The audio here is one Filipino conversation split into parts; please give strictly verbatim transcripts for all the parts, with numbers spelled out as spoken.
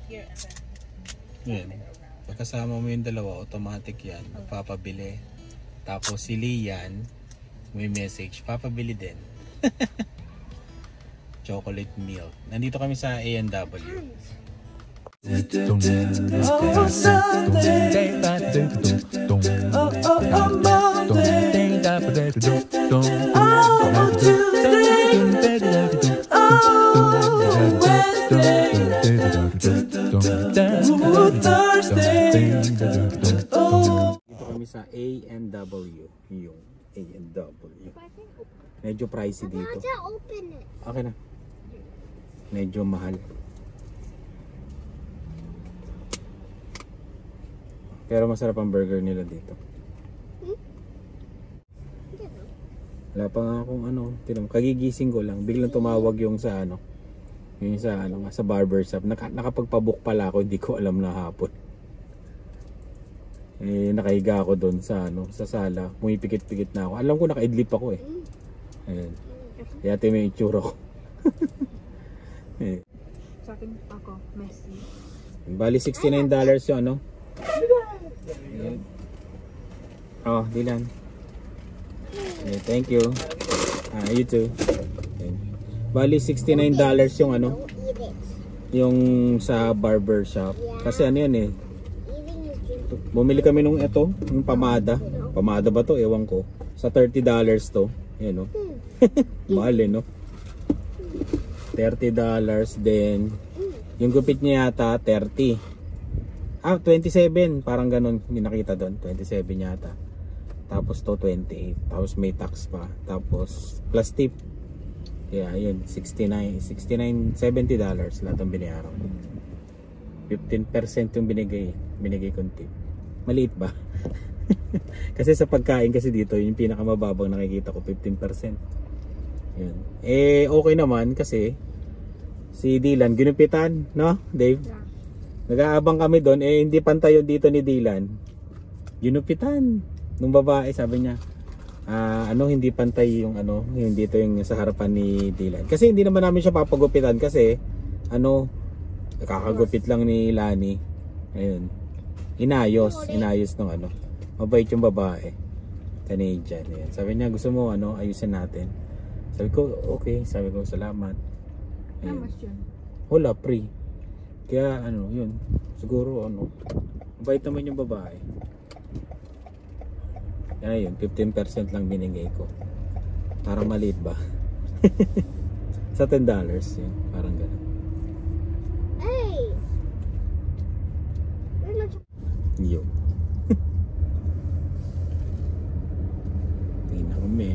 here and then... Yan. Pagkasama mo yung dalawa, automatic yan. Magpapabili. Tapos si Lian, may message, papabili din. Chocolate milk. Nandito kami sa A and W. Oh, Sunday. Oh, oh, oh, Monday. Oh, Tuesday. Oh, Wednesday. Oh, Thursday. Oh. Dito kami sa A and W. Yung A and W. Medyo pricey dito. Okay na. Medyo mahal. Pero masarap ang burger nila dito. Wala pa nga akong ano, tinam, kagigising ko lang, biglang tumawag yung sa ano, yung sa ano, sa barbershop. Naka, nakapagpabook pala ako, hindi ko alam na hapon. Eh, nakahiga ako doon sa ano, sa sala, pumipikit-pikit na ako. Alam ko nakaidlip ako eh. Ayun. Kaya ito may itsura ko. Eh. Sa akin ako, messy. Bali sixty-nine dollars yun, ano? Oh, Dylan. Okay, thank you. Ah, you too. Okay. Bali sixty-nine dollars yung ano? Yung sa barber shop. Kasi ano yan eh. Bumili kami nung ito, yung pamada. Pamada ba to? Ewan ko. Sa thirty dollars to. Yan, no? Mahal eh, no? thirty dollars din. Yung gupit niya yata thirty. Ah, twenty-seven, parang ganun yung nakita doon, twenty-seven yata. Tapos to twenty-eight, tapos may tax pa, tapos plus tip. Kaya yun, sixty-nine, sixty-nine, seventy dollars lahat ang binayaran. fifteen percent yung binigay, binigay kong tip. Maliit ba? Kasi sa pagkain kasi dito, yung pinakamababang nakikita ko, fifteen percent. Yun. Eh, okay naman kasi si Dylan, ginupitan, no, Dave? Yeah. Nag-aabang kami doon, eh hindi pantay yun dito ni Dylan. Ginupitan nung babae, sabi niya, ah, ano, hindi pantay yung ano, yung dito yung sa harapan ni Dylan. Kasi hindi naman namin siya papagupitan kasi ano, kakagupit lang ni Lani. Ayun. Inayos, inayos ng ano. Mabait yung babae. Canadian. Ayun. Sabi niya, gusto mo ano, ayusin natin. Sabi ko, okay. Sabi ko, salamat. How much yun? Wala, free. Kaya ano, yun. Siguro ano, mabait naman yung babae. Kaya yun, fifteen percent lang binigay ko. Parang maliit ba? Sa ten dollars yun, parang gano'n. Hey! Yun. Tingnan kami.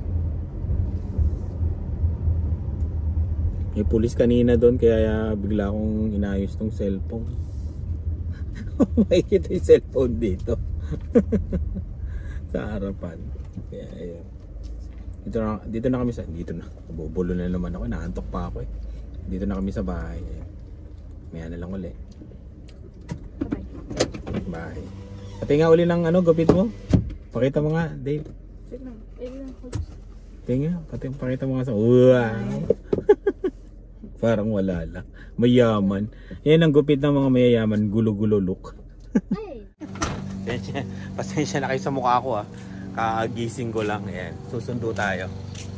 May pulis kanina doon kaya bigla akong inayos tong cellphone. Makikita yung cellphone dito. Sa harapan. Kaya ayun. Dito na, dito na kami sa dito na. Bubulo na naman ako, naantok pa ako eh. Dito na kami sa bahay. Maya na lang uli. Bye. Bahay. Pati nga uli ng ano, gupit mo. Pakita mo nga, Dave. Wait lang. Wait lang. Tingnan, pati pakita mo nga sa wow. Parang wala lang. Mayaman. Yan ang gupit ng mga mayayaman. Gulo-gulo look. Hey! Pasensya na kayo sa mukha ko ah. Kagising ko lang. Ayan. Susundo tayo.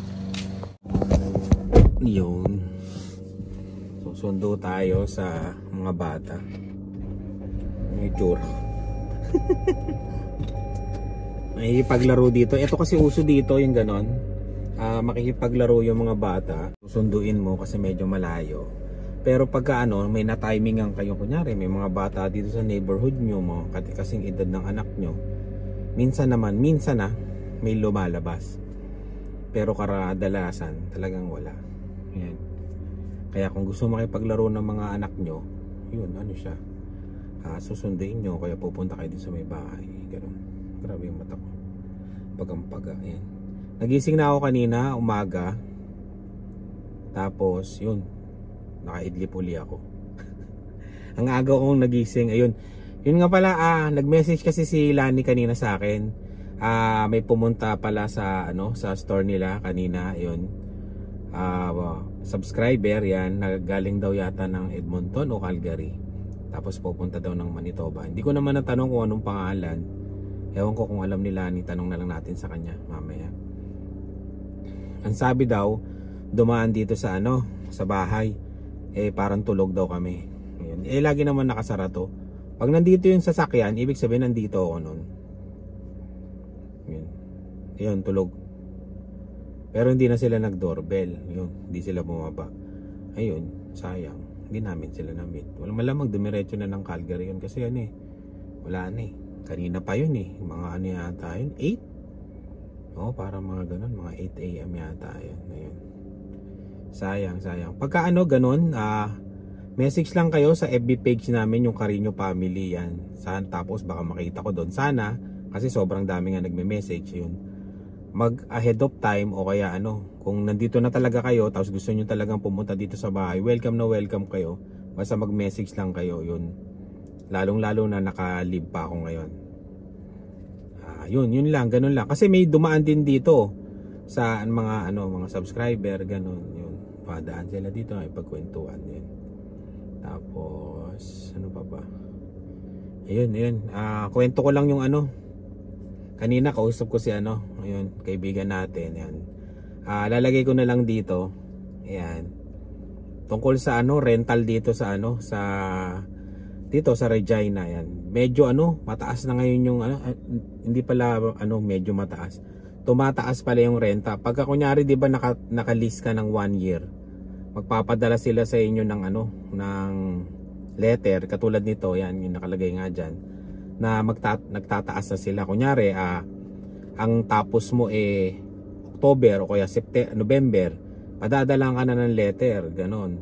Yun. Susundo tayo sa mga bata. May tsura. May paglaro dito. Ito kasi uso dito yung ganon. Uh, makikipaglaro yung mga bata, susunduin mo kasi medyo malayo. Pero pagka ano, may na-timingan kayo, kunyari may mga bata dito sa neighborhood nyo, mga kasing edad ng anak nyo, minsan naman, minsan na may lumalabas. Pero kadalasan talagang wala. Yan. Kaya kung gusto makipaglaro ng mga anak nyo, yun, ano siya, uh, susunduin nyo, kaya pupunta kayo din sa may bahay. Ganun. Grabe yung mata ko. Pagampaga, yan. Nagising na ako kanina, umaga. Tapos, yun. Nakaidlip uli ako. Ang aga kong nagising, ayun. Yun nga pala, ah, nag-message kasi si Lani kanina sa akin. Ah, may pumunta pala sa, ano, sa store nila kanina, ayun. Ah, subscriber yan, nagagaling daw yata ng Edmonton o Calgary. Tapos pupunta daw ng Manitoba. Hindi ko naman natanong kung anong pangalan. Ewan ko kung alam nila, ni tanong na lang natin sa kanya mamaya. Ang sabi daw, dumaan dito sa ano, sa bahay. Eh parang tulog daw kami. Ayun. Eh lagi naman nakasara to. Pag nandito yung sasakyan, ibig sabihin nandito ako nun. Yun. Yun, tulog. Pero hindi na sila nag-doorbell. Yun, hindi sila bumaba. Ayun, sayang. Hindi namin sila na-meet. Walang malamang dumiretso na ng Calgary yun. Kasi ano eh, wala na eh. Kanina pa yun eh. Mga ano yata yun, eight? Oo, parang mga ganun. Mga eight a m yata yun. Ayun. Sayang, sayang. Pagka ano, ganun, ah, message lang kayo sa F B page namin, yung Carino Family yan. Saan, tapos baka makita ko doon. Sana, kasi sobrang dami nga nagme-message yun. Mag ahead of time o kaya ano, kung nandito na talaga kayo tapos gusto niyo talagang pumunta dito sa bahay, welcome na welcome kayo. Basta mag-message lang kayo, yun. Lalong-lalo na naka-live pa ako ngayon. Ah, yun, yun lang, ganun lang. Kasi may dumaan din dito sa mga ano, mga subscriber, ganun, yun. Padaan sila dito, ay pagkwentuhan yun. Tapos ano pa ba? Ayun, ayun. Ah, kwento ko lang yung ano. Kanina kausap ko si ano, ayun, kaibigan natin, yan. Ah, lalagay ko na lang dito. Ayan. Tungkol sa ano, rental dito sa ano, sa dito sa Regina, yan. Medyo ano, mataas na ngayon yung ano, hindi pala ano, medyo mataas. Tumataas pala yung renta. Pagka kunyari, 'di ba, naka naka-list ka ng one year, magpapadala sila sa inyo ng ano, ng letter katulad nito, yan, yung nakalagay nga diyan, na magta nagtataas na sila. Kunyari, ah, ang tapos mo eh October o kaya September, November, padadalang ka na ng letter, ganon,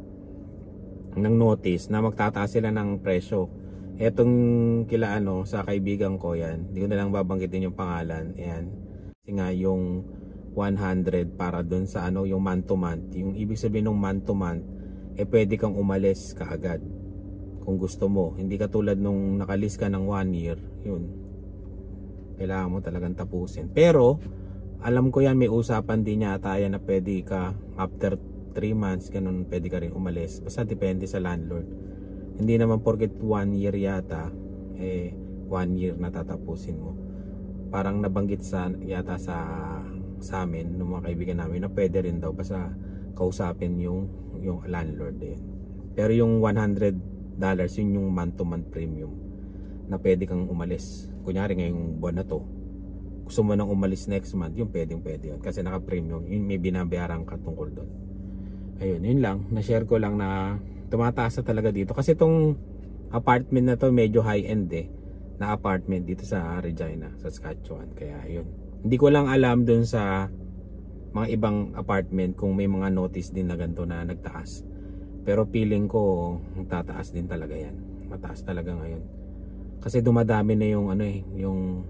ng notice na magtataas sila ng presyo. Etong kila ano, sa kaibigan ko yan, hindi ko na lang babanggitin yung pangalan, yan. Kasi nga yung one hundred para dun sa ano, yung month to month, yung ibig sabihin ng month to month, eh pwede kang umalis kaagad kung gusto mo. Hindi katulad nung nakalis ka ng one year, yun, kailangan mo talagang tapusin. Pero alam ko yan, may usapan din yata yan na pwede ka after three months, ganun, pwede ka rin umalis. Basta depende sa landlord. Hindi naman porket one year yata, eh one year na tatapusin mo. Parang nabanggit sa yata sa sa amin, ng mga kaibigan namin, na pwede rin daw basta kausapin yung yung landlord din. Pero yung one hundred dollars, yun yung month to month premium na pwede kang umalis. Kunyari ngayong buwan na to, gusto mo nang umalis next month, yung pwedeng pwede yun kasi naka premium, yun, may binabayaran ka tungkol doon. Ayun, yun lang, na-share ko lang na tumataas na talaga dito kasi itong apartment na to medyo high end eh, na apartment dito sa Regina, sa Saskatchewan. Kaya yun, hindi ko lang alam dun sa mga ibang apartment kung may mga notice din na ganito na nagtaas, pero feeling ko tataas din talaga yan. Mataas talaga ngayon kasi dumadami na yung ano eh, yung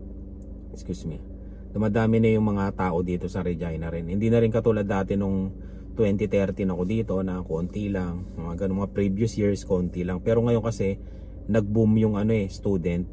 excuse me, dumadami na yung mga tao dito sa Regina rin. Hindi na rin katulad dati nung twenty thirteen ako dito na konti lang, mga ganun, mga previous years konti lang. Pero ngayon kasi nag-boom yung ano eh, student.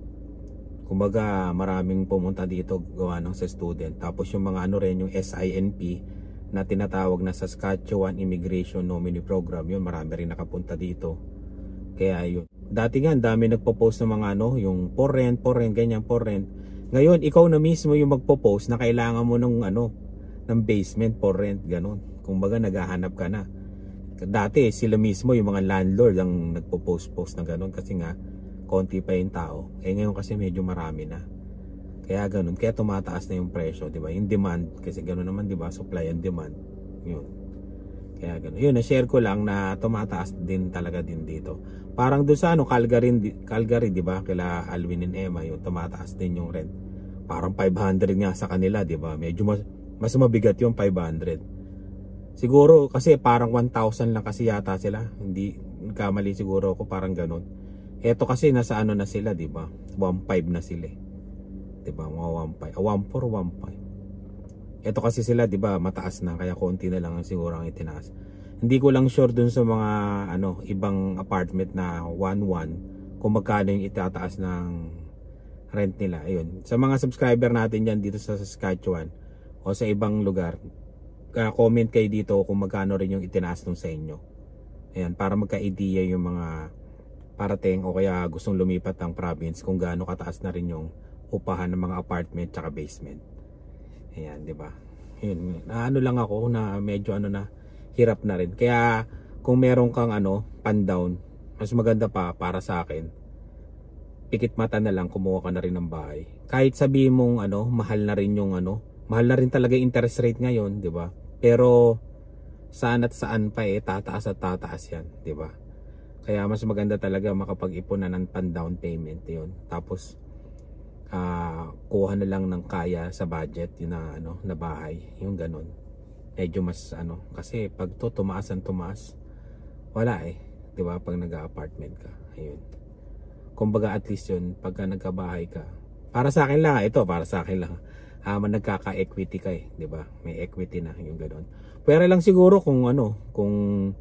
Kumbaga maraming pumunta dito gawa ng sa student. Tapos yung mga ano rin, yung S I N P na tinatawag na Saskatchewan Immigration Nominee Program, yun, marami rin nakapunta dito. Kaya yun, dati nga dami nagpo-post ng mga ano, yung for rent, for rent, ganyan, for rent. Ngayon ikaw na mismo yung magpo-post na kailangan mo ng ano, ng basement for rent, ganun. Kumbaga naghahanap ka na. Dati sila mismo yung mga landlord ang nagpo-post-post na ganun kasi nga konti pa yung tao. Eh ngayon kasi medyo marami na. Kaya ganun, kaya tumataas na yung presyo, di ba? Yung demand, kasi ganun naman, di ba? Supply and demand. Yun. Kaya ganun. Yun, na-share ko lang na tumataas din talaga din dito. Parang doon sa ano, Calgary, Calgary, di ba? Kila Alwin and Emma, yun, tumataas din yung rent. Parang five hundred nga sa kanila, di ba? Medyo mas, mas mabigat yung five hundred. Siguro kasi parang one thousand lang kasi yata sila. Hindi kamali siguro ako, parang ganun. Eto kasi nasa ano na sila, di ba? one five na sila. Di ba? Mga one five, one four, one five. Eto kasi sila, di ba, mataas na, kaya konti na lang siguro ang itinaas. Hindi ko lang sure dun sa mga ano, ibang apartment na one one kung magkano yung itataas ng rent nila. Ayun. Sa mga subscriber natin diyan dito sa Saskatchewan o sa ibang lugar, uh, comment kayo dito kung magkano rin yung itinaas nung sa inyo. Ayan, para magka-idea yung mga parating o kaya gustong lumipat ng province kung gaano kataas na rin yung upahan ng mga apartment tsaka basement. Ayan, di ba? Yun, na ano lang ako na medyo ano na hirap na rin. Kaya kung meron kang ano, pan down, mas maganda pa para sa akin. Pikit mata na lang kumuha ka na rin ng bahay. Kahit sabihin mong ano, mahal na rin yung ano, mahal na rin talaga yung interest rate ngayon, di ba? Pero saan at saan pa eh tataas at tataas yan, di ba? Kaya mas maganda talaga makapag-ipon na ng pan down payment 'yon. Tapos uh, kuha na lang ng kaya sa budget yun na ano na bahay, yung ganun. Medyo mas ano kasi pag to tumaas ang tumaas, wala eh, 'di ba? Pag nag-apartment ka. Ayun. Kumbaga at least 'yun pagka nagkabahay ka. Para sa akin lang, ito para sa akin lang. Ah, uh, nagkaka-equity ka eh, 'di ba? May equity na yung ganun. Pwera lang siguro kung ano, kung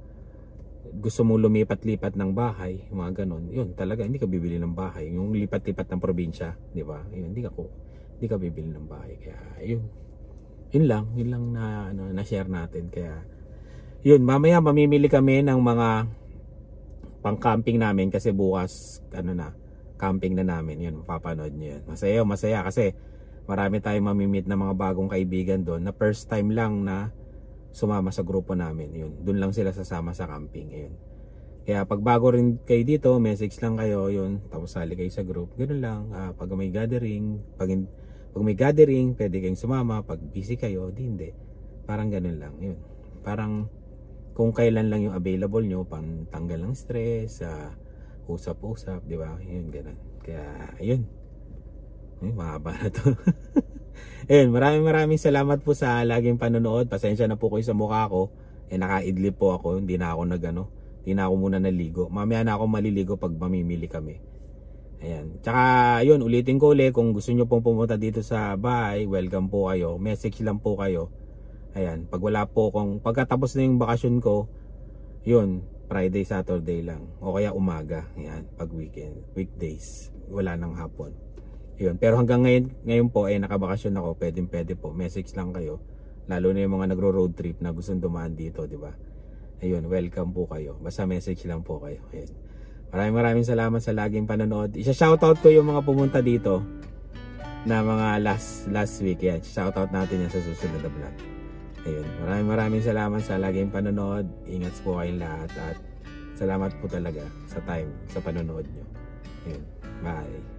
gusto mong lumipat-lipat ng bahay, mga ganon, yun talaga hindi ka bibili ng bahay. Yung lipat-lipat ng probinsya, di ba? Yun, hindi ka ko, hindi ka bibili ng bahay. Kaya yun, yun lang, yun lang na ano, na share natin. Kaya yun, mamaya mamimili kami ng mga pang-camping namin kasi bukas ano na, camping na namin. Yun, mapapanood niyo yun. Masaya, masaya kasi marami tayong mamimit na mga bagong kaibigan doon na first time lang na sumama sa grupo namin. Yun, doon lang sila sasama sa camping. Yun. Kaya pag bago rin kayo dito, message lang kayo, yun, tapos sali kayo sa group. Ganoon lang, uh, pag may gathering, pag, pag may gathering, pwede kayong sumama. Pag busy kayo, di hindi. Parang ganoon lang, yun. Parang kung kailan lang yung available nyo, pang tanggal ng stress, uh, usap-usap, di ba? Yun, ganoon. Kaya, yun. Ay, mahaba na to. Ayun, maraming maraming salamat po sa laging panonood. Pasensya na po kayo sa mukha ko. Eh, naka-idlip po ako. Hindi na ako nagano. Hindi na ako muna naligo. Mamaya na ako maliligo pag mamimili kami. Ayan. Tsaka, yun, ulitin ko ulit. Kung gusto nyo pong pumunta dito sa bahay, welcome po kayo. Message lang po kayo. Ayan. Pag wala po kung pagkatapos na yung bakasyon ko, yun, Friday, Saturday lang. O kaya umaga. Ayan. Pag weekend. Weekdays. Wala nang hapon. Yun. Pero hanggang ngayon, ngayon po ay eh, nakabakasyon ako, pwedeng pwede po. Message lang kayo. Lalo na yung mga nagro-road trip na gustong dumaan dito, di ba? Ayun, welcome po kayo. Basta message lang po kayo. Ayun. Maraming maraming salamat sa laging panonood. Isa-shoutout ko yung mga pumunta dito na mga last last week. Yan. Shoutout natin yan sa susunod na vlog. Ayun. Maraming maraming salamat sa laging panonood. Ingat po kayong lahat at salamat po talaga sa time, sa panonood nyo. Ayun. Bye.